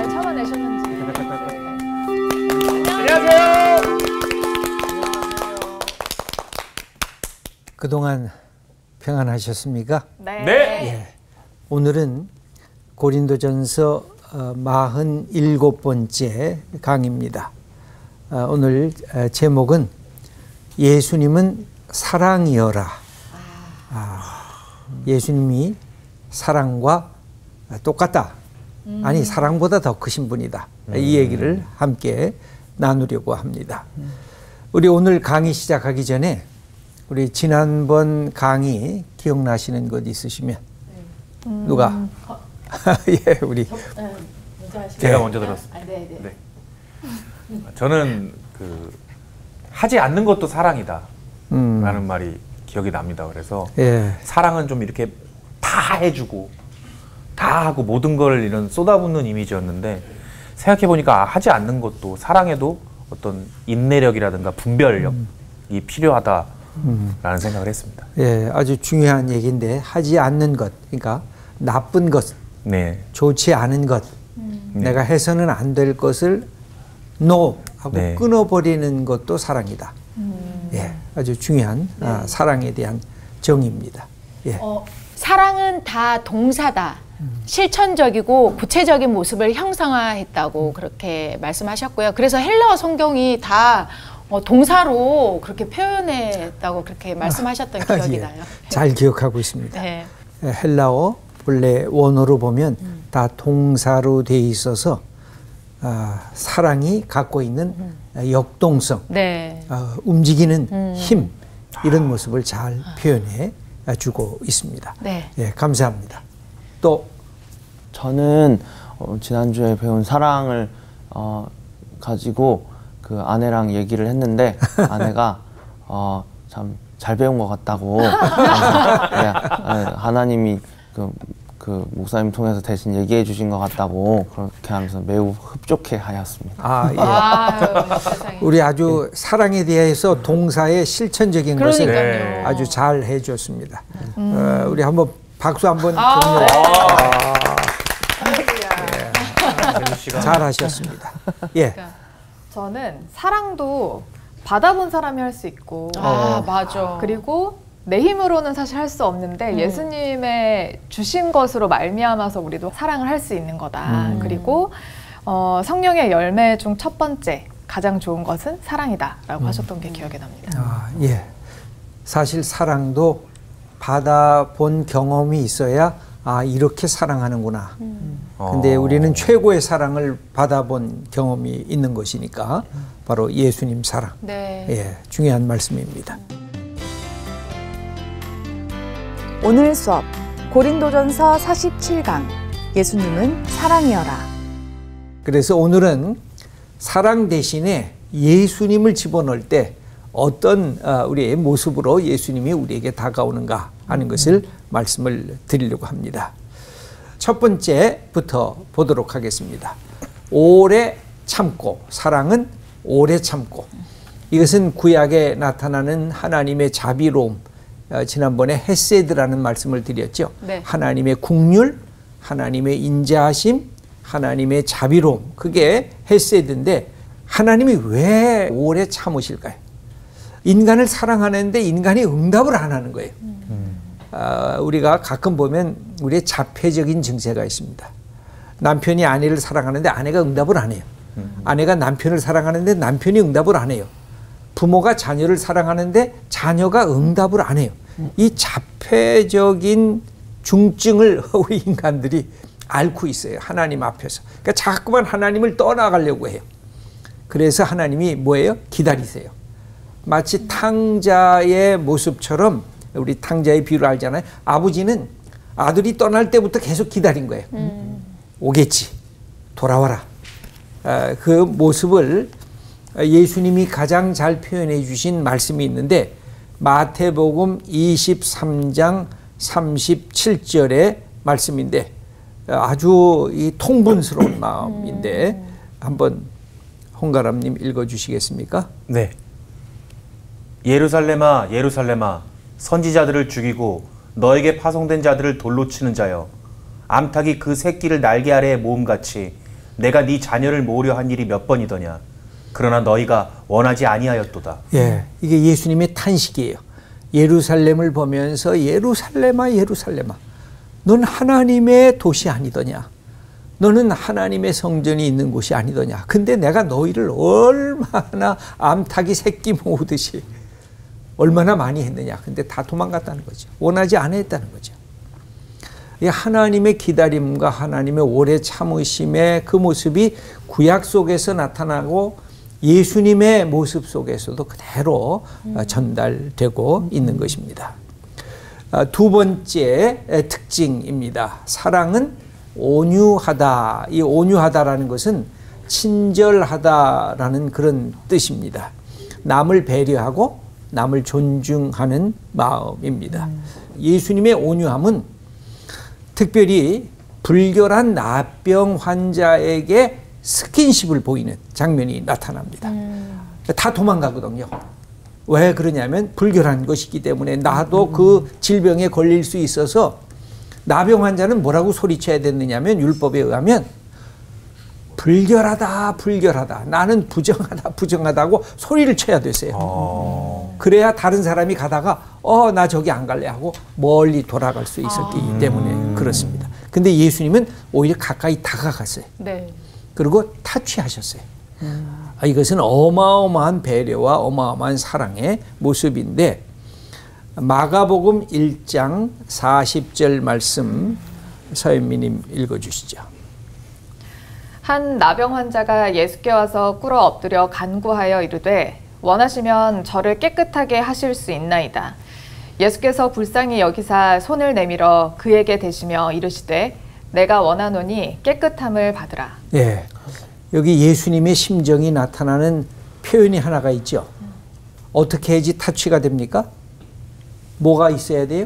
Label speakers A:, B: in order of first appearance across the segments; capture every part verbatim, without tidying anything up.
A: 잘 참아내셨는지.
B: 안녕하세요.
C: 그동안 평안하셨습니까?
A: 네.
B: 네.
C: 예. 오늘은 고린도전서 사십칠 번째 강의입니다. 오늘 제목은 예수님은 사랑이여라. 아, 예수님이 사랑과 똑같다. 음. 아니, 사랑보다 더 크신 분이다. 음. 이 얘기를 함께 나누려고 합니다. 음. 우리 오늘 강의 시작하기 전에 우리 지난번 강의 기억나시는 것 있으시면 음. 누가? 어. 예, 우리
A: 저, 네, 먼저
B: 제가 먼저 들었습니다.
A: 아, 네, 네.
B: 네. 저는 그 하지 않는 것도 사랑이다 음. 라는 말이 기억이 납니다. 그래서 예. 사랑은 좀 이렇게 다 해주고 다 하고 모든 걸 이런 쏟아붓는 이미지였는데 생각해보니까 하지 않는 것도 사랑에도 어떤 인내력이라든가 분별력이 음. 필요하다라는 음. 생각을 했습니다.
C: 예, 아주 중요한 얘기인데 하지 않는 것, 그러니까 나쁜 것, 네. 좋지 않은 것, 음. 내가 해서는 안 될 것을 no 하고 네. 끊어버리는 것도 사랑이다. 음. 예, 아주 중요한 네. 아, 사랑에 대한 정의입니다. 예.
A: 어, 사랑은 다 동사다. 음. 실천적이고 구체적인 모습을 형상화했다고 음. 그렇게 말씀하셨고요. 그래서 헬라어 성경이 다 어, 동사로 그렇게 표현했다고 그렇게 말씀하셨던 아, 기억이
C: 예.
A: 나요.
C: 잘 기억하고 있습니다. 네. 헬라어 본래 원어로 보면 음. 다 동사로 돼 있어서 아, 사랑이 갖고 있는 음. 역동성, 네. 어, 움직이는 음. 힘 이런 모습을 잘 표현해 주고 있습니다. 네. 예, 감사합니다. 또
D: 저는 어, 지난주에 배운 사랑을 어, 가지고 그 아내랑 얘기를 했는데 아내가 어, 참 잘 배운 것 같다고 네, 하나님이 그, 그 목사님 통해서 대신 얘기해 주신 것 같다고 그렇게 하면서 매우 흡족해 하였습니다.
C: 아, 예. 아, 우리 아주 네. 사랑에 대해서 동사의 실천적인 그러니까요. 것을 아주 잘 해줬습니다. 음. 어, 우리 한번 박수 한번 아, 네. 아, 잘 하셨습니다. 예.
E: 저는 사랑도 받아본 사람이 할 수 있고
A: 아, 맞아.
E: 그리고 내 힘으로는 사실 할 수 없는데 음. 예수님의 주신 것으로 말미암아서 우리도 사랑을 할 수 있는 거다. 음. 그리고 어, 성령의 열매 중 첫 번째 가장 좋은 것은 사랑이다 라고 음. 하셨던 게 기억에 납니다.
C: 아, 예. 사실 사랑도 받아본 경험이 있어야 아, 이렇게 사랑하는구나. 음. 근데 우리는 최고의 사랑을 받아본 경험이 있는 것이니까 바로 예수님 사랑. 네. 예, 중요한 말씀입니다.
F: 오늘 수업 고린도전서 사십칠 강 예수님은 사랑이여라.
C: 그래서 오늘은 사랑 대신에 예수님을 집어넣을 때 어떤 우리의 모습으로 예수님이 우리에게 다가오는가 하는 것을 말씀을 드리려고 합니다. 첫 번째부터 보도록 하겠습니다. 오래 참고, 사랑은 오래 참고. 이것은 구약에 나타나는 하나님의 자비로움, 지난번에 헤세드라는 말씀을 드렸죠. 네. 하나님의 긍휼, 하나님의 인자하심, 하나님의 자비로움, 그게 헤세드인데 하나님이 왜 오래 참으실까요? 인간을 사랑하는데 인간이 응답을 안 하는 거예요. 음. 어, 우리가 가끔 보면 우리의 자폐적인 증세가 있습니다. 남편이 아내를 사랑하는데 아내가 응답을 안 해요. 음. 아내가 남편을 사랑하는데 남편이 응답을 안 해요. 부모가 자녀를 사랑하는데 자녀가 응답을 안 해요. 음. 이 자폐적인 중증을 우리 인간들이 앓고 있어요. 하나님 앞에서. 그러니까 자꾸만 하나님을 떠나가려고 해요. 그래서 하나님이 뭐예요? 기다리세요. 마치 탕자의 모습처럼 우리 탕자의 비유를 알잖아요. 아버지는 아들이 떠날 때부터 계속 기다린 거예요. 음. 오겠지. 돌아와라. 아, 그 모습을 예수님이 가장 잘 표현해 주신 말씀이 있는데 마태복음 이십삼 장 삼십칠 절의 말씀인데 아주 이 통분스러운 마음인데 음. 한번 홍가람님 읽어주시겠습니까?
B: 네. 예루살렘아 예루살렘아 선지자들을 죽이고 너에게 파송된 자들을 돌로 치는 자여 암탉이 그 새끼를 날개 아래에 모음같이
G: 내가 네 자녀를 모으려 한 일이 몇 번이더냐. 그러나 너희가 원하지 아니하였도다.
C: 예, 이게 예수님의 탄식이에요. 예루살렘을 보면서 예루살렘아 예루살렘아 넌 하나님의 도시 아니더냐. 너는 하나님의 성전이 있는 곳이 아니더냐. 근데 내가 너희를 얼마나 암탉이 새끼 모으듯이 얼마나 많이 했느냐. 근데 다 도망갔다는 거죠. 원하지 않았다는 거죠. 이 하나님의 기다림과 하나님의 오래 참으심의 그 모습이 구약 속에서 나타나고 예수님의 모습 속에서도 그대로 음. 전달되고 음. 있는 것입니다. 두 번째 특징입니다. 사랑은 온유하다. 이 온유하다라는 것은 친절하다라는 그런 뜻입니다. 남을 배려하고 남을 존중하는 마음입니다. 음. 예수님의 온유함은 특별히 불결한 나병 환자에게 스킨십을 보이는 장면이 나타납니다. 음. 다 도망가거든요. 왜 그러냐면 불결한 것이기 때문에 나도 음. 그 질병에 걸릴 수 있어서 나병 환자는 뭐라고 소리쳐야 되느냐면 율법에 의하면 불결하다 불결하다 나는 부정하다 부정하다고 소리를 쳐야 되세요. 아. 그래야 다른 사람이 가다가 어 나 저기 안 갈래 하고 멀리 돌아갈 수 있었기 아. 때문에 음. 그렇습니다. 근데 예수님은 오히려 가까이 다가갔어요. 네. 그리고 타취하셨어요. 음. 아, 이것은 어마어마한 배려와 어마어마한 사랑의 모습인데 마가복음 일 장 사십 절 말씀 서현미님 읽어주시죠.
E: 한 나병 환자가 예수께 와서 꿇어 엎드려 간구하여 이르되 원하시면 저를 깨끗하게 하실 수 있나이다. 예수께서 불쌍히 여기사 손을 내밀어 그에게 대시며 이르시되 내가 원하노니 깨끗함을 받으라.
C: 예, 여기 예수님의 심정이 나타나는 표현이 하나가 있죠. 어떻게 해야지 타취가 됩니까? 뭐가 있어야 돼요?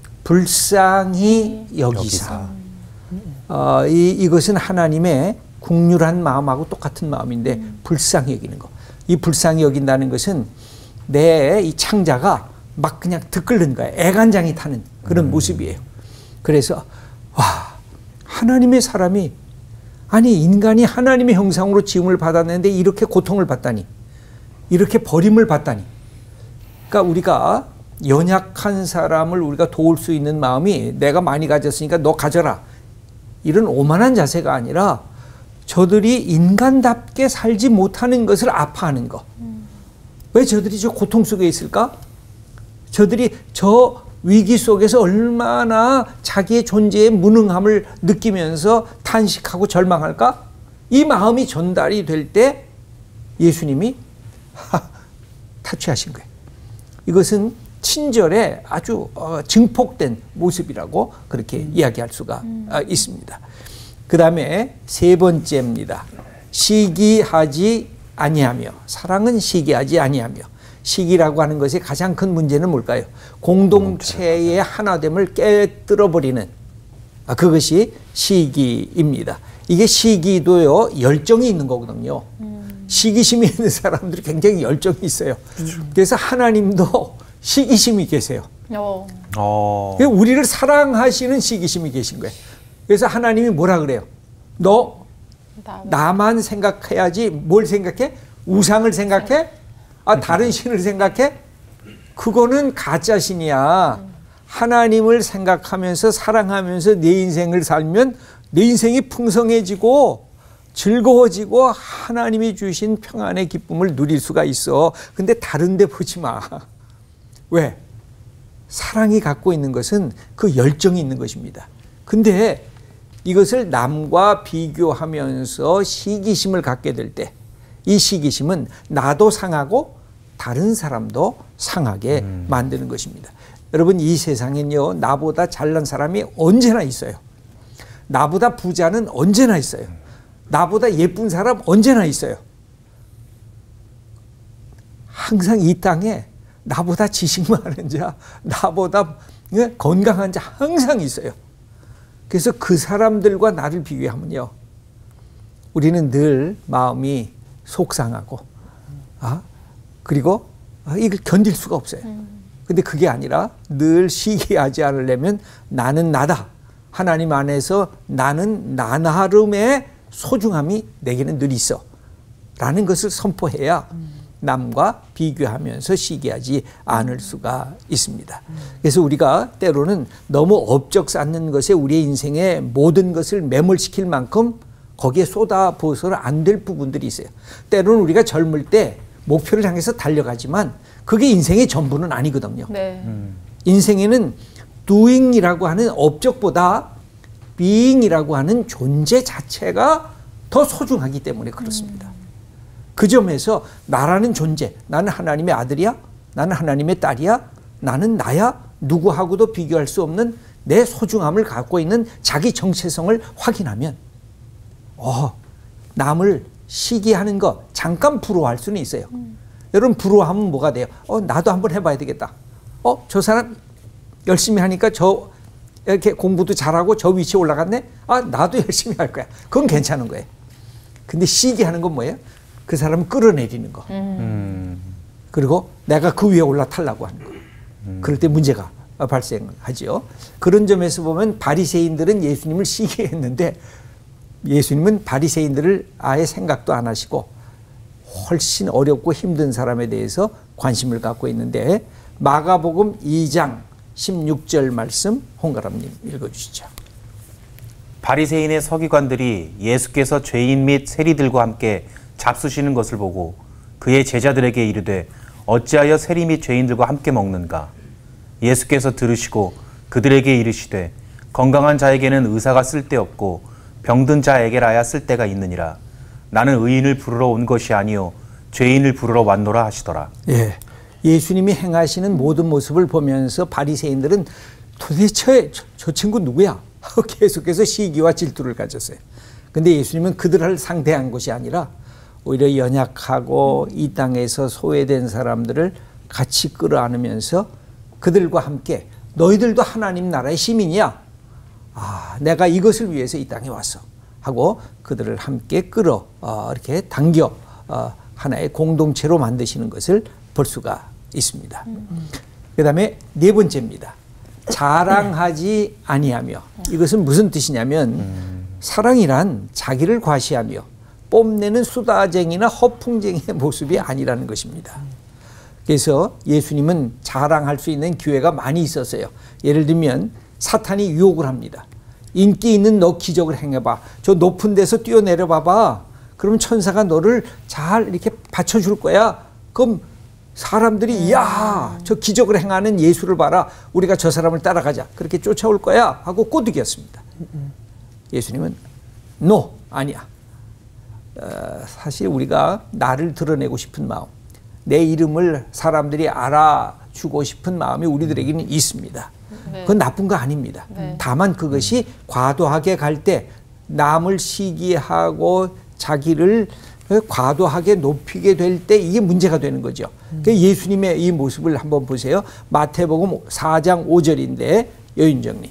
C: 불쌍히 여기사. 어, 이, 이것은 하나님의 국률한 마음하고 똑같은 마음인데 음. 불쌍히 여기는 거. 이 불쌍히 여긴다는 것은 내 이 창자가 막 그냥 들끓는 거예요. 애간장이 타는 그런 음. 모습이에요. 그래서 와 하나님의 사람이 아니 인간이 하나님의 형상으로 지음을 받았는데 이렇게 고통을 받다니 이렇게 버림을 받다니 그러니까 우리가 연약한 사람을 우리가 도울 수 있는 마음이 내가 많이 가졌으니까 너 가져라 이런 오만한 자세가 아니라 저들이 인간답게 살지 못하는 것을 아파하는 거. 음. 왜 저들이 저 고통 속에 있을까? 저들이 저 위기 속에서 얼마나 자기의 존재의 무능함을 느끼면서 탄식하고 절망할까? 이 마음이 전달이 될 때 예수님이 하, 타취하신 거예요. 이것은 친절의 아주 어, 증폭된 모습이라고 그렇게 음. 이야기할 수가 음. 어, 있습니다. 그 다음에 세 번째입니다. 시기하지 아니하며 사랑은 시기하지 아니하며 시기라고 하는 것의 가장 큰 문제는 뭘까요? 공동체의 하나됨을 깨뜨려버리는 아, 그것이 시기입니다. 이게 시기도요 열정이 있는 거거든요. 음. 시기심이 있는 사람들이 굉장히 열정이 있어요. 음. 그래서 하나님도 시기심이 계세요. 어. 어. 우리를 사랑하시는 시기심이 계신 거예요. 그래서 하나님이 뭐라 그래요? 너 나만 생각해야지 뭘 생각해? 우상을 생각해? 아, 다른 신을 생각해? 그거는 가짜 신이야. 하나님을 생각하면서 사랑하면서 내 인생을 살면 내 인생이 풍성해지고 즐거워지고 하나님이 주신 평안의 기쁨을 누릴 수가 있어. 근데 다른 데 보지 마. 왜? 사랑이 갖고 있는 것은 그 열정이 있는 것입니다. 근데 이것을 남과 비교하면서 시기심을 갖게 될 때 이 시기심은 나도 상하고 다른 사람도 상하게 음. 만드는 것입니다. 여러분 이 세상엔요 나보다 잘난 사람이 언제나 있어요. 나보다 부자는 언제나 있어요. 나보다 예쁜 사람 언제나 있어요. 항상 이 땅에 나보다 지식 많은 자, 나보다 건강한 자 항상 있어요. 그래서 그 사람들과 나를 비교하면요 우리는 늘 마음이 속상하고 아 그리고 아, 이걸 견딜 수가 없어요. 근데 그게 아니라 늘 시기하지 않으려면 나는 나다. 하나님 안에서 나는 나 나름의 소중함이 내게는 늘 있어 라는 것을 선포해야 남과 비교하면서 시기하지 않을 수가 있습니다. 그래서 우리가 때로는 너무 업적 쌓는 것에 우리의 인생의 모든 것을 매몰시킬 만큼 거기에 쏟아부어서는 안 될 부분들이 있어요. 때로는 우리가 젊을 때 목표를 향해서 달려가지만 그게 인생의 전부는 아니거든요.
A: 네.
C: 음. 인생에는 doing이라고 하는 업적보다 being이라고 하는 존재 자체가 더 소중하기 때문에 그렇습니다. 음. 그 점에서 나라는 존재, 나는 하나님의 아들이야? 나는 하나님의 딸이야? 나는 나야? 누구하고도 비교할 수 없는 내 소중함을 갖고 있는 자기 정체성을 확인하면 어, 남을 시기하는 거 잠깐 부러워할 수는 있어요. 음. 여러분 부러워하면 뭐가 돼요? 어, 나도 한번 해봐야 되겠다. 어, 저 사람 열심히 하니까 저 이렇게 공부도 잘하고 저 위치에 올라갔네? 아, 나도 열심히 할 거야. 그건 괜찮은 거예요. 근데 시기하는 건 뭐예요? 그 사람을 끌어내리는 거. 음. 그리고 내가 그 위에 올라타려고 하는 거. 음. 그럴 때 문제가 발생하죠. 그런 점에서 보면 바리새인들은 예수님을 시기했는데 예수님은 바리새인들을 아예 생각도 안 하시고 훨씬 어렵고 힘든 사람에 대해서 관심을 갖고 있는데 마가복음 이 장 십육 절 말씀 홍가람님 읽어주시죠.
G: 바리새인의 서기관들이 예수께서 죄인 및 세리들과 함께 잡수시는 것을 보고 그의 제자들에게 이르되 어찌하여 세리 및 죄인들과 함께 먹는가? 예수께서 들으시고 그들에게 이르시되 건강한 자에게는 의사가 쓸데없고 병든 자에게라야 쓸데가 있느니라. 나는 의인을 부르러 온 것이 아니요 죄인을 부르러 왔노라 하시더라.
C: 예, 예수님이 행하시는 모든 모습을 보면서 바리새인들은 도대체 저, 저 친구 누구야? 계속해서 시기와 질투를 가졌어요. 근데 예수님은 그들을 상대한 것이 아니라 오히려 연약하고 이 땅에서 소외된 사람들을 같이 끌어안으면서 그들과 함께 너희들도 하나님 나라의 시민이야. 아, 내가 이것을 위해서 이 땅에 왔어. 하고 그들을 함께 끌어 어, 이렇게 당겨 어, 하나의 공동체로 만드시는 것을 볼 수가 있습니다. 음. 그 다음에 네 번째입니다. 자랑하지 아니하며. 이것은 무슨 뜻이냐면 음. 사랑이란 자기를 과시하며 뽐내는 수다쟁이나 허풍쟁이의 모습이 아니라는 것입니다. 그래서 예수님은 자랑할 수 있는 기회가 많이 있었어요. 예를 들면 사탄이 유혹을 합니다. 인기 있는 너 기적을 행해봐. 저 높은 데서 뛰어내려 봐봐. 그러면 천사가 너를 잘 이렇게 받쳐줄 거야. 그럼 사람들이 야, 저 기적을 행하는 예수를 봐라. 우리가 저 사람을 따라가자. 그렇게 쫓아올 거야 하고 꼬드겼습니다. 예수님은 no, 아니야. 어, 사실 우리가 나를 드러내고 싶은 마음, 내 이름을 사람들이 알아주고 싶은 마음이 우리들에게는 있습니다. 네. 그건 나쁜 거 아닙니다. 네. 다만 그것이 과도하게 갈 때 남을 시기하고 자기를 과도하게 높이게 될 때 이게 문제가 되는 거죠. 음. 예수님의 이 모습을 한번 보세요. 마태복음 사 장 오 절인데 여윤정님.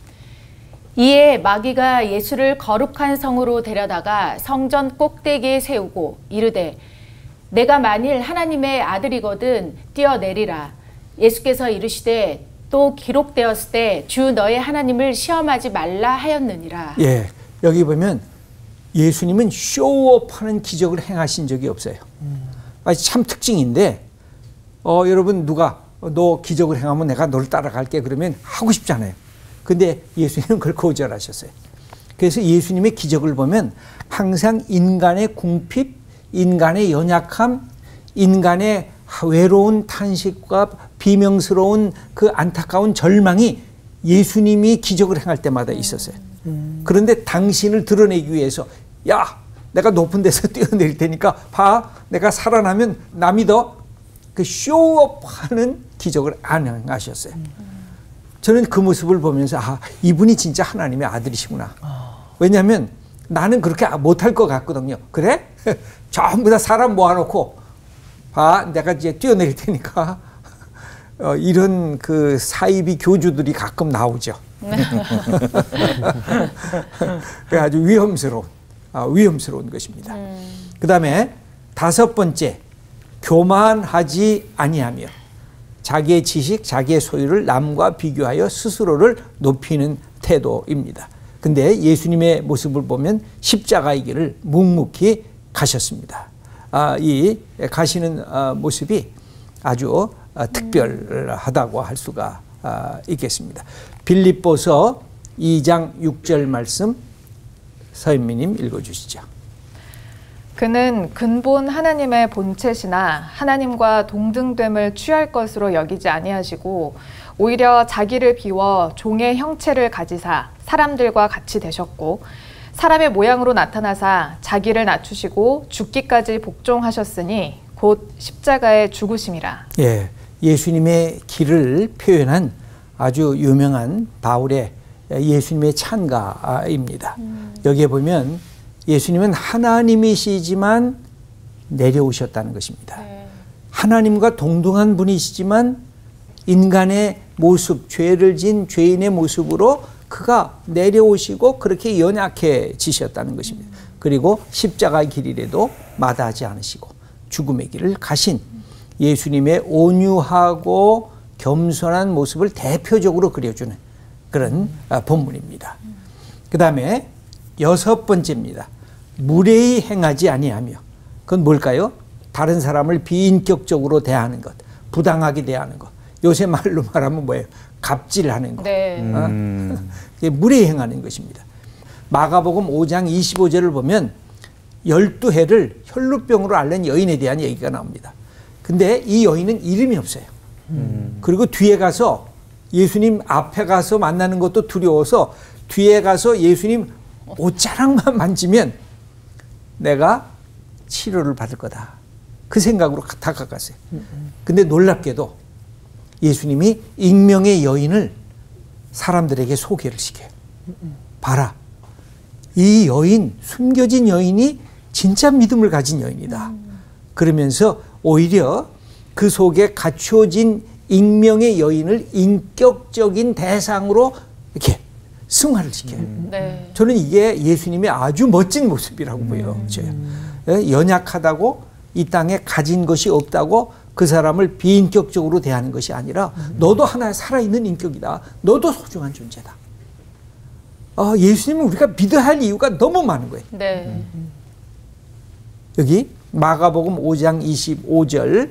A: 이에 마귀가 예수를 거룩한 성으로 데려다가 성전 꼭대기에 세우고 이르되 내가 만일 하나님의 아들이거든 뛰어내리라. 예수께서 이르시되 또 기록되었을 때 주 너의 하나님을 시험하지 말라 하였느니라.
C: 예, 여기 보면 예수님은 쇼업하는 기적을 행하신 적이 없어요. 음. 참 특징인데 어, 여러분 누가 너 기적을 행하면 내가 너를 따라갈게 그러면 하고 싶잖아요. 근데 예수님은 그걸 거절하셨어요. 그래서 예수님의 기적을 보면 항상 인간의 궁핍, 인간의 연약함, 인간의 외로운 탄식과 비명스러운 그 안타까운 절망이 예수님이 기적을 행할 때마다 있었어요. 음. 그런데 당신을 드러내기 위해서 야, 내가 높은 데서 뛰어내릴 테니까 봐, 내가 살아나면 나 믿어. 그 쇼업하는 기적을 안 하셨어요. 음. 저는 그 모습을 보면서 아, 이분이 진짜 하나님의 아들이시구나. 왜냐하면 나는 그렇게 못할 것 같거든요. 그래? 전부 다 사람 모아놓고 봐, 내가 이제 뛰어내릴 테니까 어, 이런 그 사이비 교주들이 가끔 나오죠. 아주 위험스러운 아, 위험스러운 것입니다. 음. 그 다음에 다섯 번째, 교만하지 아니하며 자기의 지식, 자기의 소유를 남과 비교하여 스스로를 높이는 태도입니다. 근데 예수님의 모습을 보면 십자가의 길을 묵묵히 가셨습니다. 아, 이 가시는 아, 모습이 아주 아, 특별하다고 할 수가 아, 있겠습니다. 빌립보서 이 장 육 절 말씀 서인미님 읽어주시죠.
E: 그는 근본 하나님의 본체시나 하나님과 동등됨을 취할 것으로 여기지 아니하시고 오히려 자기를 비워 종의 형체를 가지사 사람들과 같이 되셨고 사람의 모양으로 나타나사 자기를 낮추시고 죽기까지 복종하셨으니 곧 십자가의 죽으심이라.
C: 예, 예수님의 길을 표현한 아주 유명한 바울의 예수님의 찬가입니다. 음. 여기에 보면 예수님은 하나님이시지만 내려오셨다는 것입니다. 네. 하나님과 동등한 분이시지만 인간의 모습, 죄를 진 죄인의 모습으로 그가 내려오시고 그렇게 연약해지셨다는 것입니다. 음. 그리고 십자가의 길이라도 마다하지 않으시고 죽음의 길을 가신 예수님의 온유하고 겸손한 모습을 대표적으로 그려주는 그런 음. 본문입니다. 음. 그 다음에 여섯 번째입니다. 무례히 행하지 아니하며. 그건 뭘까요? 다른 사람을 비인격적으로 대하는 것, 부당하게 대하는 것. 요새 말로 말하면 뭐예요? 갑질하는 것. 네. 어? 음. 무례히 행하는 것입니다. 마가복음 오 장 이십오 절을 보면 열두 해를 혈루병으로 앓는 여인에 대한 얘기가 나옵니다. 근데 이 여인은 이름이 없어요. 음. 그리고 뒤에 가서 예수님 앞에 가서 만나는 것도 두려워서 뒤에 가서 예수님 옷자락만 만지면 내가 치료를 받을 거다. 그 생각으로 다가갔어요. 근데 놀랍게도 예수님이 익명의 여인을 사람들에게 소개를 시켜요. 봐라. 이 여인, 숨겨진 여인이 진짜 믿음을 가진 여인이다. 그러면서 오히려 그 속에 갖추어진 익명의 여인을 인격적인 대상으로 이렇게 승화를 시켜요. 음. 네. 저는 이게 예수님의 아주 멋진 모습이라고 음. 보여요. 음. 연약하다고 이 땅에 가진 것이 없다고 그 사람을 비인격적으로 대하는 것이 아니라 음. 너도 하나의 살아있는 인격이다. 너도 소중한 존재다. 어, 예수님은 우리가 믿어야 할 이유가 너무 많은 거예요. 네. 음. 여기 마가복음 오 장 이십오 절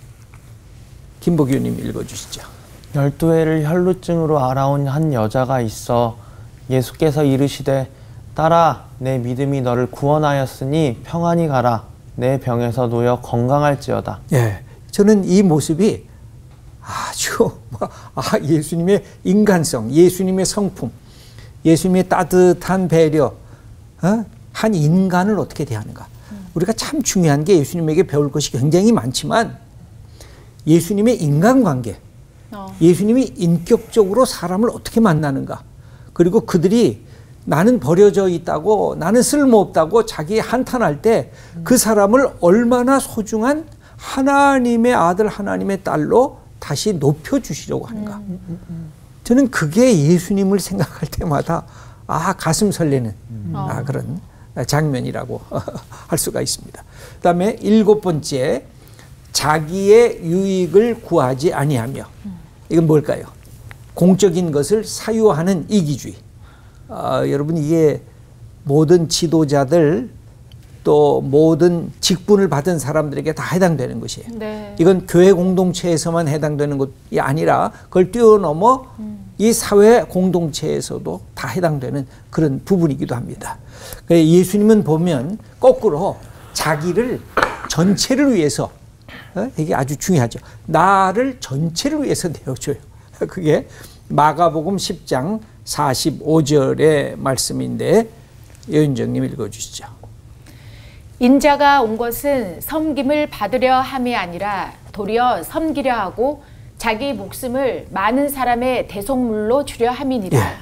C: 김복규님 읽어주시죠.
D: 열두 해를 혈루증으로 앓아온 한 여자가 있어 예수께서 이르시되 딸아 내 믿음이 너를 구원하였으니 평안히 가라 내 병에서 놓여 건강할지어다.
C: 예, 저는 이 모습이 아주 아, 예수님의 인간성, 예수님의 성품, 예수님의 따뜻한 배려, 어? 한 인간을 어떻게 대하는가. 음. 우리가 참 중요한 게 예수님에게 배울 것이 굉장히 많지만 예수님의 인간관계, 어. 예수님이 인격적으로 사람을 어떻게 만나는가. 그리고 그들이 나는 버려져 있다고, 나는 쓸모없다고 자기 한탄할 때 그 사람을 얼마나 소중한 하나님의 아들, 하나님의 딸로 다시 높여주시려고 하는가. 음, 음, 음. 저는 그게 예수님을 생각할 때마다 아, 가슴 설레는 음. 아, 그런 장면이라고 할 수가 있습니다. 그 다음에 일곱 번째, 자기의 유익을 구하지 아니하며. 이건 뭘까요? 공적인 것을 사유하는 이기주의. 어, 여러분 이게 모든 지도자들 또 모든 직분을 받은 사람들에게 다 해당되는 것이에요. 네. 이건 교회 공동체에서만 해당되는 것이 아니라 그걸 뛰어넘어 음. 이 사회 공동체에서도 다 해당되는 그런 부분이기도 합니다. 예수님은 보면 거꾸로 자기를 전체를 위해서, 어? 이게 아주 중요하죠. 나를 전체를 위해서 내어줘요. 그게 마가복음 십 장 사십오 절의 말씀인데 여윤정님 읽어주시죠.
A: 인자가 온 것은 섬김을 받으려 함이 아니라 도리어 섬기려 하고 자기 목숨을 많은 사람의 대속물로 주려 함이니라. 예.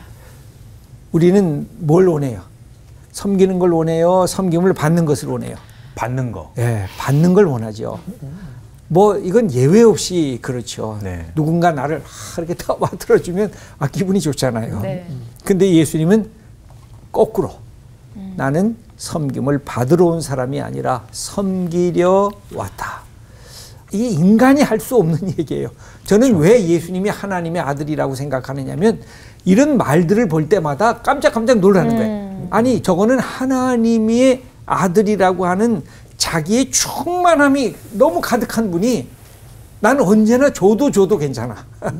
C: 우리는 뭘 원해요? 섬기는 걸 원해요? 섬김을 받는 것을 원해요?
B: 받는 거.
C: 예, 받는 걸 원하죠. 뭐 이건 예외 없이 그렇죠. 네. 누군가 나를 이렇게 와 들어주면 아, 기분이 좋잖아요. 네. 근데 예수님은 거꾸로 음. 나는 섬김을 받으러 온 사람이 아니라 섬기려 왔다. 이게 인간이 할 수 없는 얘기예요. 저는 그렇죠. 왜 예수님이 하나님의 아들이라고 생각하느냐면 이런 말들을 볼 때마다 깜짝깜짝 놀라는 음. 거예요. 아니 저거는 하나님의 아들이라고 하는 자기의 충만함이 너무 가득한 분이 나는 언제나 줘도 줘도 괜찮아.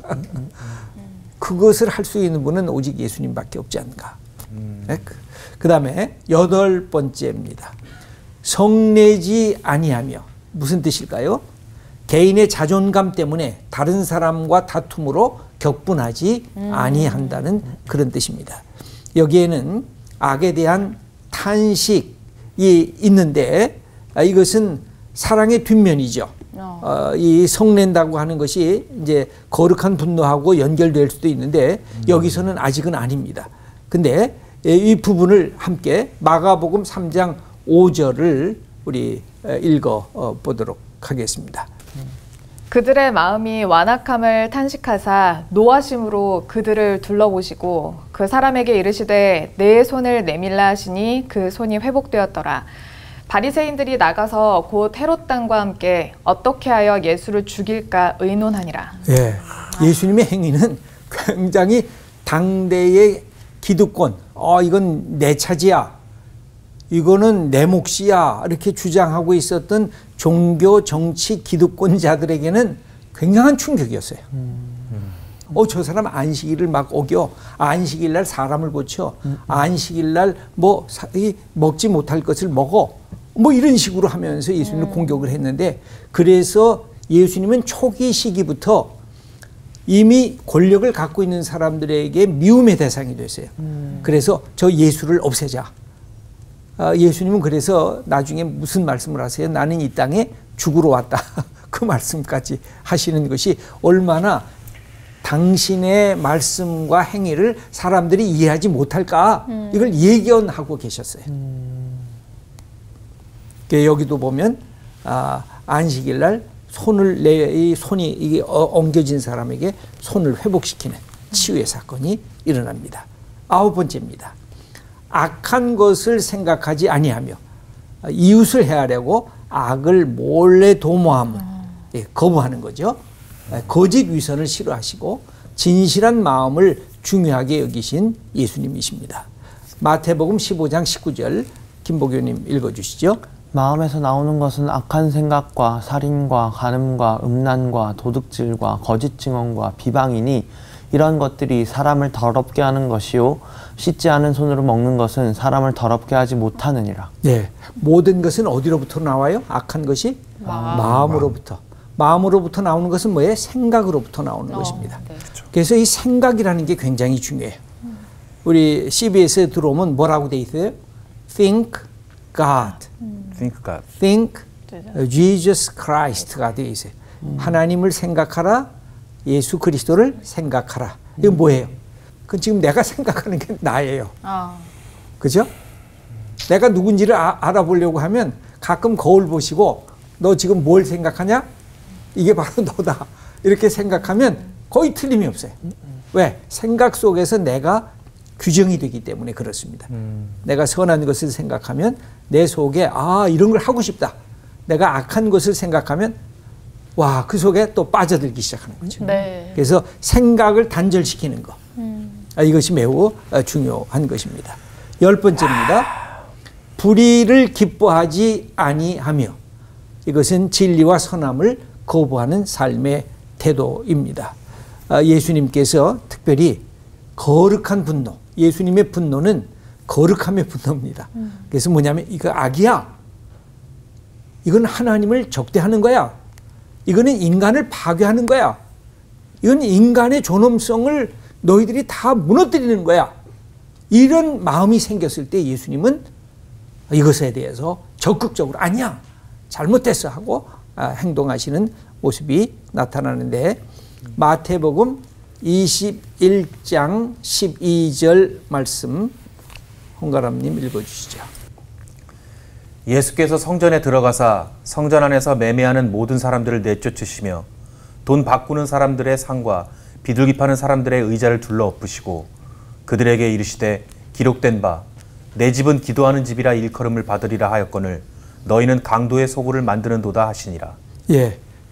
C: 그것을 할 수 있는 분은 오직 예수님밖에 없지 않은가. 음. 네? 그 다음에 여덟 번째입니다. 성내지 아니하며. 무슨 뜻일까요? 개인의 자존감 때문에 다른 사람과 다툼으로 격분하지 음. 아니한다는 그런 뜻입니다. 여기에는 악에 대한 탄식이 있는데 이것은 사랑의 뒷면이죠. 어. 어, 이 성낸다고 하는 것이 이제 거룩한 분노하고 연결될 수도 있는데 음. 여기서는 아직은 아닙니다. 근데 이 부분을 함께 마가복음 삼 장 오 절을 우리 읽어 보도록 하겠습니다.
E: 그들의 마음이 완악함을 탄식하사 노하심으로 그들을 둘러보시고 그 사람에게 이르시되 내 손을 내밀라 하시니 그 손이 회복되었더라. 바리새인들이 나가서 곧 헤롯 당과 함께 어떻게 하여 예수를 죽일까 의논하니라.
C: 예, 예수님의 행위는 굉장히 당대의 기득권, 어 이건 내 차지야, 이거는 내 몫이야 이렇게 주장하고 있었던 종교 정치 기득권자들에게는 굉장한 충격이었어요. 음. 어, 저 사람 안식일을 막 어겨, 안식일 날 사람을 고쳐, 음. 안식일 날 뭐 먹지 못할 것을 먹어, 뭐 이런 식으로 하면서 예수님을 음. 공격을 했는데, 그래서 예수님은 초기 시기부터 이미 권력을 갖고 있는 사람들에게 미움의 대상이 됐어요. 음. 그래서 저 예수를 없애자. 아, 예수님은 그래서 나중에 무슨 말씀을 하세요? 나는 이 땅에 죽으러 왔다. 그 말씀까지 하시는 것이 얼마나 당신의 말씀과 행위를 사람들이 이해하지 못할까? 음. 이걸 예견하고 계셨어요. 음. 여기도 보면 아, 안식일 날 손을 내, 이 손이 이게 엉겨진 사람에게 손을 회복시키는 치유의 사건이 일어납니다. 아홉 번째입니다. 악한 것을 생각하지 아니하며 이웃을 해하려고 악을 몰래 도모함을 예, 거부하는 거죠. 거짓 위선을 싫어하시고 진실한 마음을 중요하게 여기신 예수님이십니다. 마태복음 십오 장 십구 절 김보교님 읽어주시죠.
D: 마음에서 나오는 것은 악한 생각과 살인과 간음과 음란과 도둑질과 거짓 증언과 비방이니 이런 것들이 사람을 더럽게 하는 것이요 씻지 않은 손으로 먹는 것은 사람을 더럽게 하지 못하느니라.
C: 네, 모든 것은 어디로부터 나와요? 악한 것이 마음. 마음으로부터. 마음으로부터 나오는 것은 뭐예요? 생각으로부터 나오는 어, 것입니다. 네. 그래서 이 생각이라는 게 굉장히 중요해요. 음. 우리 씨비에스에 들어오면 뭐라고 돼 있어요? Think God.
B: 음. Think God.
C: Think Jesus Christ가 되어 있어요. 음. 하나님을 생각하라, 예수 그리스도를 생각하라. 이건 뭐예요? 그건 지금 내가 생각하는 게 나예요. 어. 그죠? 내가 누군지를 아, 알아보려고 하면 가끔 거울 보시고 너 지금 뭘 생각하냐? 이게 바로 너다. 이렇게 생각하면 거의 틀림이 없어요. 왜? 생각 속에서 내가 규정이 되기 때문에 그렇습니다. 음. 내가 선한 것을 생각하면 내 속에 아 이런 걸 하고 싶다. 내가 악한 것을 생각하면 와, 그 속에 또 빠져들기 시작하는 거죠. 네. 그래서 생각을 단절시키는 거. 음. 아, 이것이 매우 중요한 것입니다. 열 번째입니다. 불의를 기뻐하지 아니하며 이것은 진리와 선함을 거부하는 삶의 태도입니다. 아, 예수님께서 특별히 거룩한 분노, 예수님의 분노는 거룩함의 분노입니다. 음. 그래서 뭐냐면 이거 악이야. 이건 하나님을 적대하는 거야. 이거는 인간을 파괴하는 거야. 이건 인간의 존엄성을 너희들이 다 무너뜨리는 거야. 이런 마음이 생겼을 때 예수님은 이것에 대해서 적극적으로 아니야, 잘못됐어 하고 행동하시는 모습이 나타나는데, 마태복음 이십일 장 십이 절 말씀 홍가람님 읽어주시죠.
G: 예수께서 성전에 들어가사 성전 안에서 매매하는 모든 사람들을 내쫓으시며 돈 바꾸는 사람들의 상과 비둘기 파는 사람들의 의자를 둘러 엎으시고 그들에게 이르시되 기록된 바 내 집은 기도하는 집이라 일컬음을 받으리라 하였거늘 너희는 강도의 소굴을 만드는 도다 하시니라.
C: 예,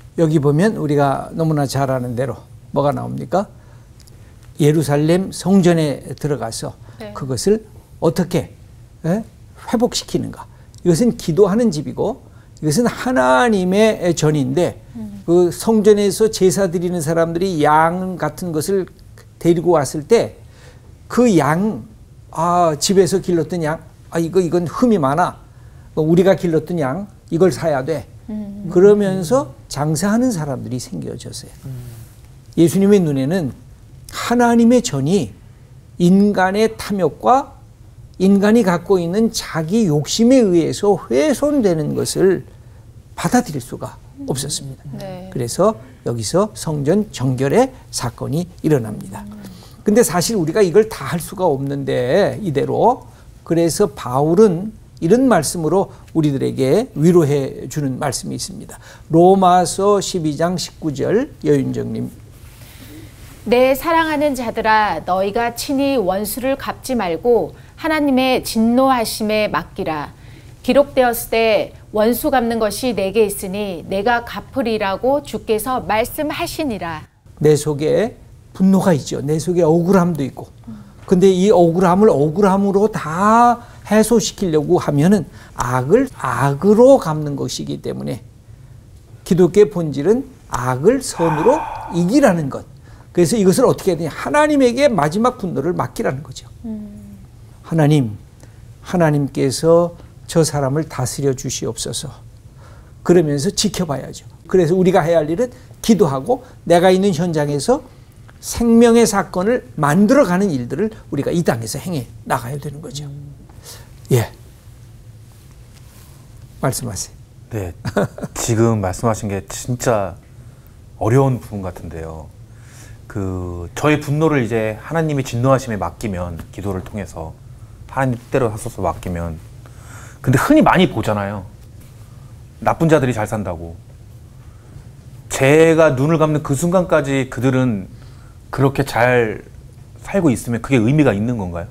C: 여기 보면 우리가 너무나 잘 아는 대로 뭐가 나옵니까? 예루살렘 성전에 들어가서 네. 그것을 어떻게 에? 회복시키는가. 이것은 기도하는 집이고 이것은 하나님의 전인데 음. 그 성전에서 제사 드리는 사람들이 양 같은 것을 데리고 왔을 때 그 양, 아, 집에서 길렀던 양, 아, 이거, 이건 흠이 많아. 우리가 길렀던 양, 이걸 사야 돼. 음. 그러면서 장사하는 사람들이 생겨졌어요. 음. 예수님의 눈에는 하나님의 전이 인간의 탐욕과 인간이 갖고 있는 자기 욕심에 의해서 훼손되는 것을 받아들일 수가 없었습니다. 네. 그래서 여기서 성전 정결의 사건이 일어납니다. 근데 사실 우리가 이걸 다 할 수가 없는데 이대로 그래서 바울은 이런 말씀으로 우리들에게 위로해 주는 말씀이 있습니다. 로마서 십이 장 십구 절 여윤정님.
A: 내 사랑하는 자들아 너희가 친히 원수를 갚지 말고 하나님의 진노하심에 맡기라. 기록되었을 때 원수 갚는 것이 내게 있으니 내가 갚으리라고 주께서 말씀하시니라.
C: 내 속에 분노가 있죠. 내 속에 억울함도 있고. 근데 이 억울함을 억울함으로 다 해소시키려고 하면은 악을 악으로 갚는 것이기 때문에 기독교의 본질은 악을 선으로 이기라는 것. 그래서 이것을 어떻게 해야 되냐. 하나님에게 마지막 분노를 맡기라는 거죠. 음. 하나님, 하나님께서 저 사람을 다스려 주시옵소서. 그러면서 지켜봐야죠. 그래서 우리가 해야 할 일은 기도하고 내가 있는 현장에서 생명의 사건을 만들어가는 일들을 우리가 이 땅에서 행해 나가야 되는 거죠. 음. 예. 말씀하세요.
B: 네. 지금 말씀하신 게 진짜 어려운 부분 같은데요. 그 저의 분노를 이제 하나님의 진노하심에 맡기면 기도를 통해서 하나님 뜻대로 하소서 맡기면 근데 흔히 많이 보잖아요. 나쁜 자들이 잘 산다고. 제가 눈을 감는 그 순간까지 그들은 그렇게 잘 살고 있으면 그게 의미가 있는 건가요?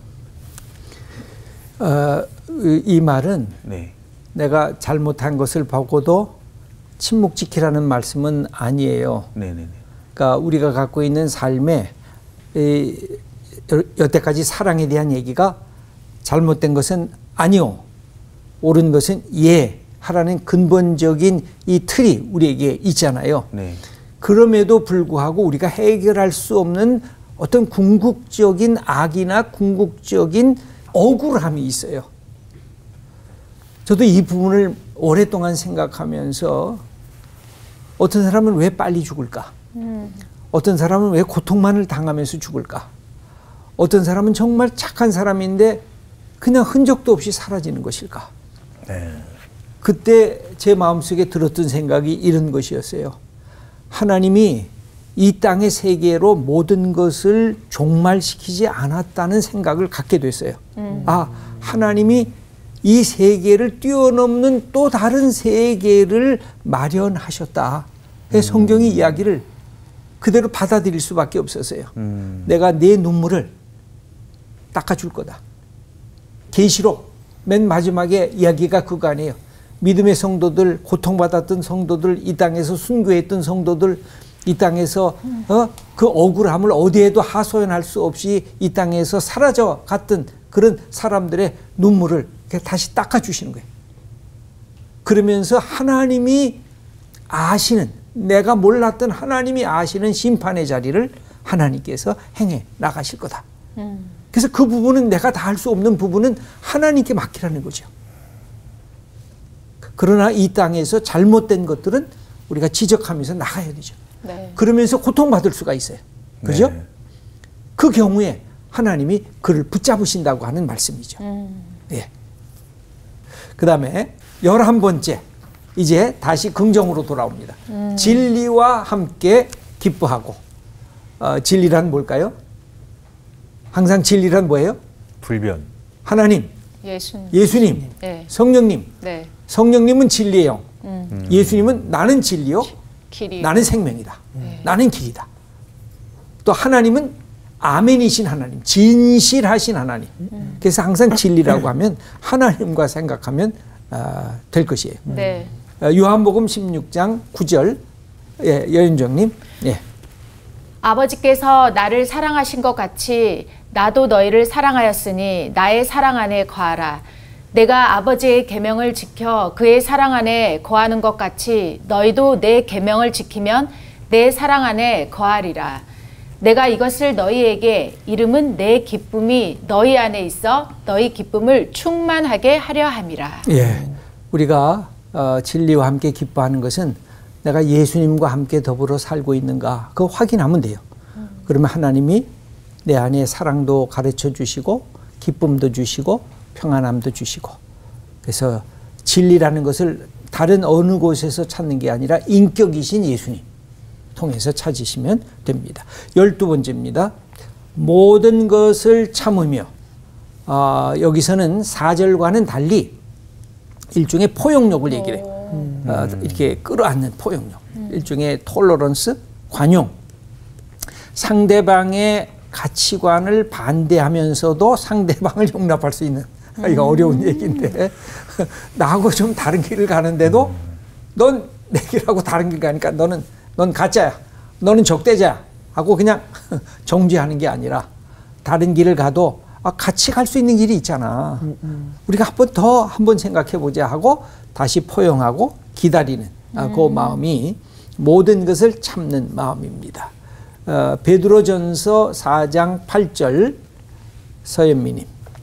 C: 어, 이 말은 네. 내가 잘못한 것을 보고도 침묵 지키라는 말씀은 아니에요. 네네네. 그러니까 우리가 갖고 있는 삶에 이, 여태까지 사랑에 대한 얘기가 잘못된 것은 아니요. 옳은 것은 예 하라는 근본적인 이 틀이 우리에게 있잖아요. 네. 그럼에도 불구하고 우리가 해결할 수 없는 어떤 궁극적인 악이나 궁극적인 억울함이 있어요. 저도 이 부분을 오랫동안 생각하면서 어떤 사람은 왜 빨리 죽을까? 음. 어떤 사람은 왜 고통만을 당하면서 죽을까? 어떤 사람은 정말 착한 사람인데 그냥 흔적도 없이 사라지는 것일까? 네. 그때 제 마음속에 들었던 생각이 이런 것이었어요. 하나님이 이 땅의 세계로 모든 것을 종말시키지 않았다는 생각을 갖게 됐어요. 음. 아, 하나님이 이 세계를 뛰어넘는 또 다른 세계를 마련하셨다. 음. 성경의 이야기를 그대로 받아들일 수밖에 없었어요. 음. 내가 내 눈물을 닦아줄 거다. 계시록 맨 마지막에 이야기가 그거 아니에요. 믿음의 성도들, 고통받았던 성도들, 이 땅에서 순교했던 성도들, 이 땅에서 어? 그 억울함을 어디에도 하소연할 수 없이 이 땅에서 사라져 갔던 그런 사람들의 눈물을 다시 닦아주시는 거예요. 그러면서 하나님이 아시는, 내가 몰랐던 하나님이 아시는 심판의 자리를 하나님께서 행해 나가실 거다. 음. 그래서 그 부분은 내가 다 할 수 없는 부분은 하나님께 맡기라는 거죠. 그러나 이 땅에서 잘못된 것들은 우리가 지적하면서 나가야 되죠. 네. 그러면서 고통받을 수가 있어요. 그죠? 네. 그 경우에 하나님이 그를 붙잡으신다고 하는 말씀이죠. 음. 예. 그 다음에 열한 번째, 이제 다시 긍정으로 돌아옵니다. 음. 진리와 함께 기뻐하고. 어, 진리란 뭘까요? 항상 진리란 뭐예요?
B: 불변.
C: 하나님,
A: 예수님,
C: 예수님, 네. 성령님. 네. 성령님은 진리의 영. 음. 예수님은 나는 진리요, 길이. 나는 생명이다. 네. 나는 길이다. 또 하나님은 아멘이신 하나님, 진실하신 하나님. 음. 그래서 항상 진리라고 하면 하나님과 생각하면 어, 될 것이에요. 네. 어, 요한복음 십육 장 구 절 예, 여윤정님. 예.
A: 아버지께서 나를 사랑하신 것 같이 나도 너희를 사랑하였으니 나의 사랑 안에 거하라. 내가 아버지의 계명을 지켜 그의 사랑 안에 거하는 것 같이 너희도 내 계명을 지키면 내 사랑 안에 거하리라. 내가 이것을 너희에게 이름은 내 기쁨이 너희 안에 있어 너희 기쁨을 충만하게 하려 함이라.
C: 예, 우리가 어, 진리와 함께 기뻐하는 것은 내가 예수님과 함께 더불어 살고 있는가 그거 확인하면 돼요. 음. 그러면 하나님이 내 안에 사랑도 가르쳐 주시고 기쁨도 주시고 평안함도 주시고, 그래서 진리라는 것을 다른 어느 곳에서 찾는 게 아니라 인격이신 예수님 통해서 찾으시면 됩니다. 열두 번째입니다. 모든 것을 참으며, 어, 여기서는 사 절과는 달리 일종의 포용력을 얘기를 해요. 음. 어, 이렇게 끌어안는 포용력, 음. 일종의 톨러런스, 관용. 상대방의 가치관을 반대하면서도 상대방을 용납할 수 있는, 음. 이거 어려운 얘기인데 나하고 좀 다른 길을 가는데도 넌 내 길하고 다른 길 가니까 너는 넌 가짜야, 너는 적대자야 하고 그냥 정죄하는 게 아니라 다른 길을 가도 아, 같이 갈 수 있는 길이 있잖아. 음, 음. 우리가 한 번 더 한 번 생각해 보자 하고 다시 포용하고 기다리는 음. 아, 그 마음이 모든 것을 참는 마음입니다. 어, 베드로전서 사 장 팔 절 서현미님.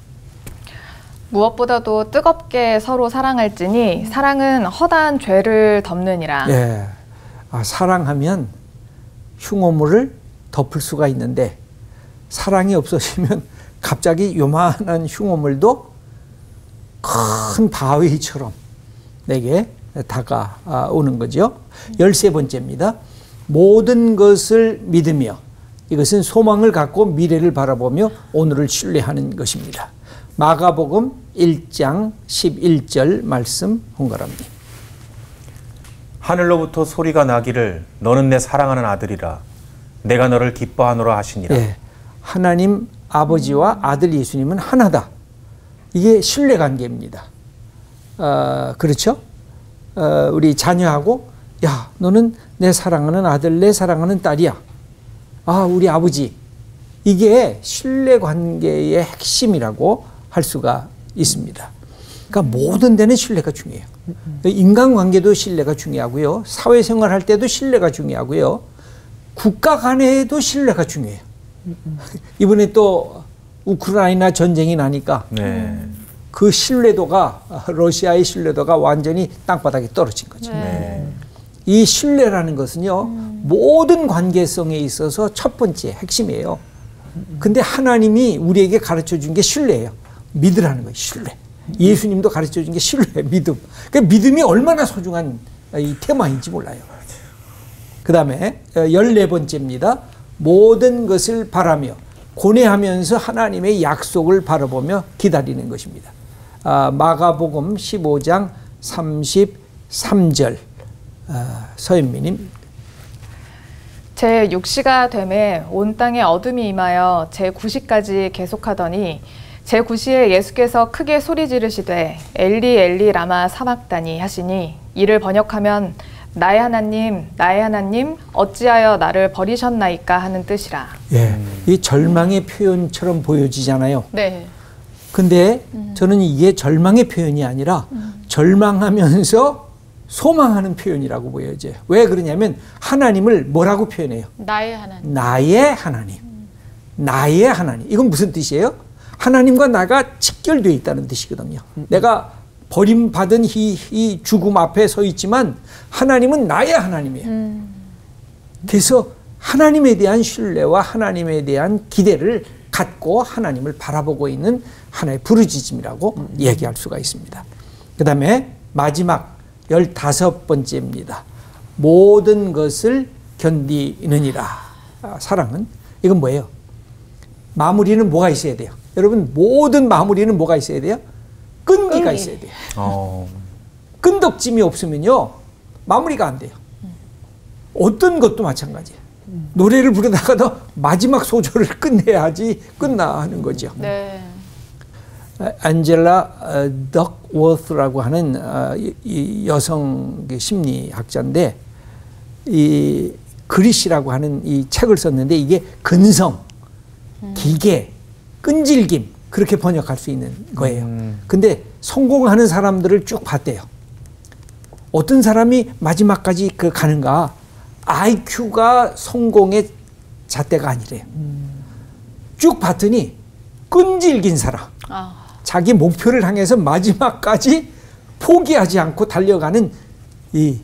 E: 무엇보다도 뜨겁게 서로 사랑할지니 사랑은 허다한 죄를 덮느니라.
C: 예. 아, 사랑하면 흉오물을 덮을 수가 있는데 사랑이 없어지면 갑자기 요만한 흉오물도 큰 바위처럼 내게 다가오는 거죠. 열세 번째입니다. 모든 것을 믿으며, 이것은 소망을 갖고 미래를 바라보며 오늘을 신뢰하는 것입니다. 마가복음 일 장 십일 절 말씀 홍가람님.
G: 하늘로부터 소리가 나기를 너는 내 사랑하는 아들이라 내가 너를 기뻐하노라 하시니라.
C: 예, 하나님 아버지와 아들 예수님은 하나다. 이게 신뢰관계입니다. 어, 그렇죠? 어, 우리 자녀하고 야, 너는 내 사랑하는 아들, 내 사랑하는 딸이야. 아, 우리 아버지. 이게 신뢰관계의 핵심이라고 할 수가 있습니다. 그러니까 모든 데는 신뢰가 중요해요. 인간관계도 신뢰가 중요하고요. 사회생활 할 때도 신뢰가 중요하고요. 국가 간에도 신뢰가 중요해요. 이번에 또 우크라이나 전쟁이 나니까 네. 그 신뢰도가, 러시아의 신뢰도가 완전히 땅바닥에 떨어진 거죠. 네. 이 신뢰라는 것은요, 음. 모든 관계성에 있어서 첫 번째 핵심이에요. 근데 하나님이 우리에게 가르쳐 준 게 신뢰예요. 믿으라는 거예요, 신뢰. 예수님도 가르쳐 준 게 신뢰, 믿음. 그러니까 믿음이 얼마나 소중한 이 테마인지 몰라요. 그 다음에 열네 번째입니다. 모든 것을 바라며 고뇌하면서 하나님의 약속을 바라보며 기다리는 것입니다. 아, 마가복음 십오 장 삼십삼 절 아, 서현미님.
E: 제 육시가 되매 온 땅에 어둠이 임하여 제 구시까지 계속하더니 제 구시에 예수께서 크게 소리 지르시되 엘리 엘리 라마 사막다니 하시니 이를 번역하면 나의 하나님 나의 하나님 어찌하여 나를 버리셨나이까 하는 뜻이라.
C: 예, 이 절망의 표현처럼 보여지잖아요.
A: 네.
C: 근데 음. 저는 이게 절망의 표현이 아니라 음. 절망하면서 소망하는 표현이라고 보여져요. 왜 그러냐면 하나님을 뭐라고 표현해요?
A: 나의 하나님.
C: 나의 하나님. 음. 나의 하나님. 이건 무슨 뜻이에요? 하나님과 나가 직결되어 있다는 뜻이거든요. 음. 내가 버림받은 이, 이 죽음 앞에 서 있지만 하나님은 나의 하나님이에요. 음. 그래서 하나님에 대한 신뢰와 하나님에 대한 기대를 갖고 하나님을 바라보고 있는 하나의 부르짖음이라고 음. 얘기할 수가 있습니다. 그 다음에 마지막 열다섯 번째입니다. 모든 것을 견디느니라. 아, 사랑은 이건 뭐예요? 마무리는 뭐가 있어야 돼요? 여러분, 모든 마무리는 뭐가 있어야 돼요? 끈기가 끈기. 있어야 돼요. 어. 끈덕짐이 없으면요 마무리가 안 돼요. 음. 어떤 것도 마찬가지예요. 음. 노래를 부르다가도 마지막 소절을 끝내야지 끝나 하는 거죠.
A: 네.
C: 안젤라 덕워스라고 하는 이 여성 심리학자인데 이 그리시라고 하는 이 책을 썼는데 이게 근성, 기계, 끈질김 그렇게 번역할 수 있는 거예요. 음. 근데 성공하는 사람들을 쭉 봤대요. 어떤 사람이 마지막까지 그 가는가? 아이큐가 성공의 잣대가 아니래요. 음. 쭉 봤더니 끈질긴 사람. 아. 자기 목표를 향해서 마지막까지 포기하지 않고 달려가는 이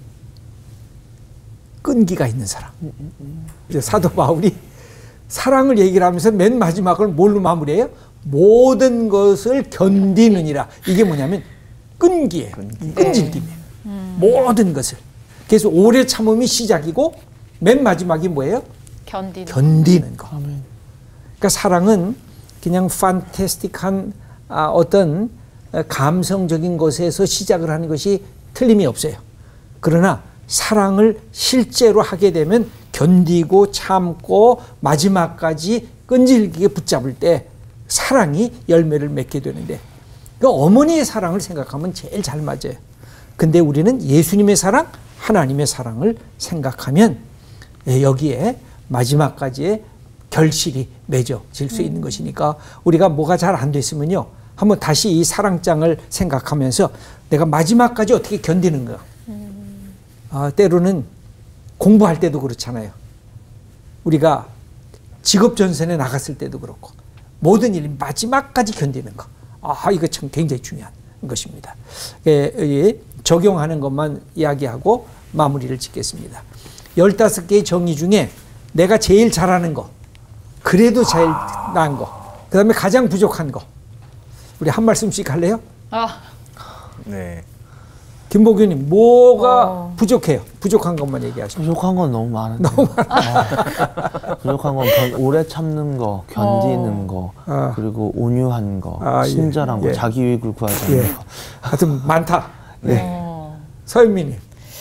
C: 끈기가 있는 사람. 음, 음, 음. 사도 바울이 사랑을 얘기를 하면서 맨 마지막을 뭘로 마무리해요? 모든 것을 견디느니라. 이게 뭐냐면 끈기예요. 끈기. 끈질김이에요. 음. 모든 것을. 그래서 오래 참음이 시작이고 맨 마지막이 뭐예요?
A: 견디는,
C: 견디는 거. 그러니까 사랑은 그냥 판타스틱한 아, 어떤 감성적인 것에서 시작을 하는 것이 틀림이 없어요. 그러나 사랑을 실제로 하게 되면 견디고 참고 마지막까지 끈질기게 붙잡을 때 사랑이 열매를 맺게 되는데, 그러니까 어머니의 사랑을 생각하면 제일 잘 맞아요. 근데 우리는 예수님의 사랑, 하나님의 사랑을 생각하면 여기에 마지막까지의 결실이 맺어질 수 있는 것이니까, 우리가 뭐가 잘 안 됐으면요, 한번 다시 이 사랑장을 생각하면서 내가 마지막까지 어떻게 견디는가. 아, 때로는 공부할 때도 그렇잖아요. 우리가 직업전선에 나갔을 때도 그렇고 모든 일 마지막까지 견디는 거. 아, 이거 참 굉장히 중요한 것입니다. 예, 예, 적용하는 것만 이야기하고 마무리를 짓겠습니다. 열다섯 개의 정의 중에 내가 제일 잘하는 거, 그래도 제일 나은 거, 그 다음에 가장 부족한 거. 우리 한 말씀씩 할래요? 아,
B: 네.
C: 김복윤님, 뭐가 어. 부족해요? 부족한 것만 얘기하시죠.
D: 부족한 건 너무 많은데. 너무 아, 부족한 건 견, 오래 참는 거, 견디는 어. 거, 아. 그리고 온유한 거, 아, 친절한 예. 거, 예. 자기 이익을 구하지 않는 예. 거.
C: 하여튼 많다. 네. 어. 서윤미님.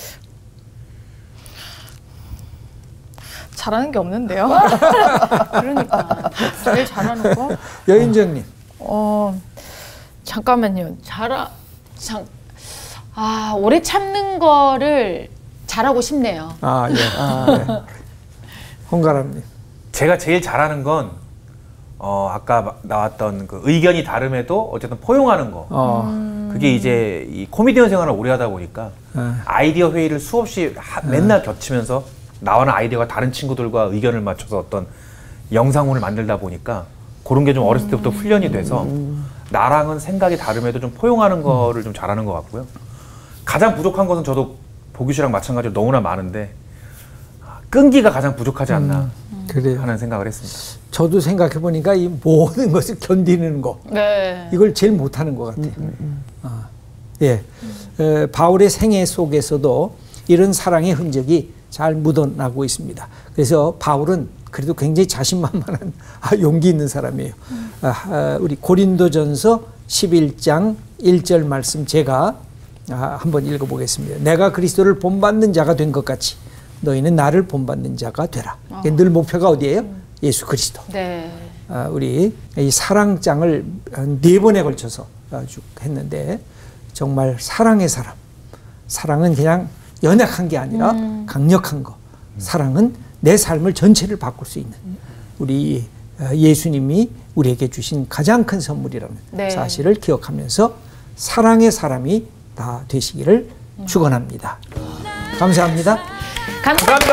E: 잘하는 게 없는데요.
A: 그러니까 제일 잘하는 거.
C: 여인정님.
A: 어, 잠깐만요. 잘하, 장. 아, 오래 참는 거를 잘하고 싶네요.
C: 아, 예. 아, 네. 홍가람님.
B: 제가 제일 잘하는 건, 어, 아까 나왔던 그 의견이 다름에도 어쨌든 포용하는 거. 어. 음. 그게 이제 이 코미디언 생활을 오래 하다 보니까 네. 아이디어 회의를 수없이 하, 맨날 겹치면서 나와는 아이디어가 다른 친구들과 의견을 맞춰서 어떤 영상물을 만들다 보니까 그런 게 좀 어렸을 때부터 훈련이 돼서 나랑은 생각이 다름에도 좀 포용하는 거를 좀 잘하는 것 같고요. 가장 부족한 것은 저도 보규 씨랑 마찬가지로 너무나 많은데 끈기가 가장 부족하지 않나 음. 하는 생각을 했습니다.
C: 저도 생각해보니까 이 모든 것을 견디는 거, 네. 이걸 제일 못하는 것 같아요. 음, 음. 아, 예. 음. 에, 바울의 생애 속에서도 이런 사랑의 흔적이 잘 묻어나고 있습니다. 그래서 바울은 그래도 굉장히 자신만만한 아, 용기 있는 사람이에요. 음. 아, 우리 고린도전서 십일 장 일 절 말씀 제가 아, 한번 읽어보겠습니다. 내가 그리스도를 본받는 자가 된 것 같이 너희는 나를 본받는 자가 되라. 어. 늘 목표가 어디예요? 음. 예수 그리스도. 네. 아, 우리 이 사랑장을 네 번에 걸쳐서 쭉 했는데 정말 사랑의 사람. 사랑은 그냥 연약한 게 아니라 음. 강력한 거. 사랑은 내 삶을 전체를 바꿀 수 있는 우리 예수님이 우리에게 주신 가장 큰 선물이라는 네. 사실을 기억하면서 사랑의 사람이 다 되시기를 음. 축원합니다. 감사합니다.
A: 감사합니다.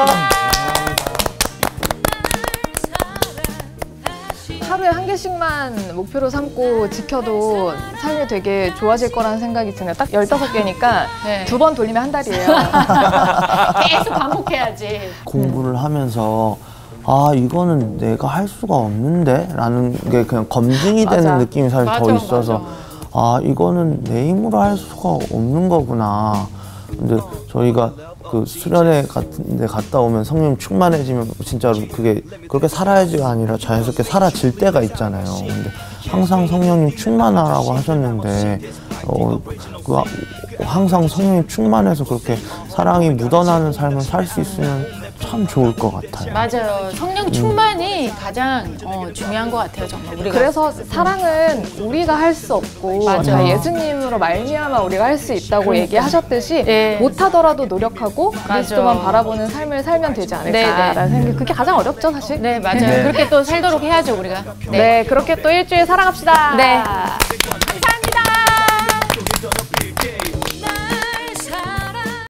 E: 하루에 한 개씩만 목표로 삼고 지켜도 삶이 되게 좋아질 거라는 생각이 드네요. 딱 열다섯 개니까 네. 두 번 돌리면 한 달이에요.
A: 계속 반복해야지.
D: 공부를 하면서 아 이거는 내가 할 수가 없는데? 라는 게 그냥 검증이 되는 맞아. 느낌이 사실 맞아, 더 있어서 맞아. 아 이거는 내 힘으로 할 수가 없는 거구나. 근데 저희가 그 수련회 같은 데 갔다 오면 성령 충만해지면 진짜로 그게 그렇게 살아야지가 아니라 자연스럽게 사라질 때가 있잖아요. 근데 항상 성령님 충만하라고 하셨는데 어, 그 항상 성령님 충만해서 그렇게 사랑이 묻어나는 삶을 살 수 있으면 참 참 좋을 것 같아요.
A: 맞아요. 성령 충만이 음. 가장 어, 중요한 것 같아요, 정말. 우리가.
E: 그래서 사랑은 우리가 할 수 없고 다 예수님으로 말미암아 우리가 할 수 있다고 그러니까. 얘기하셨듯이 네. 못하더라도 노력하고 그리스도만 바라보는 삶을 살면 되지 않을까라는 생각이 그게 가장 어렵죠, 사실.
A: 네, 맞아요. 네. 그렇게 또 살도록 해야죠, 우리가.
E: 네, 네 그렇게 또 일주일 살아갑시다.
A: 네.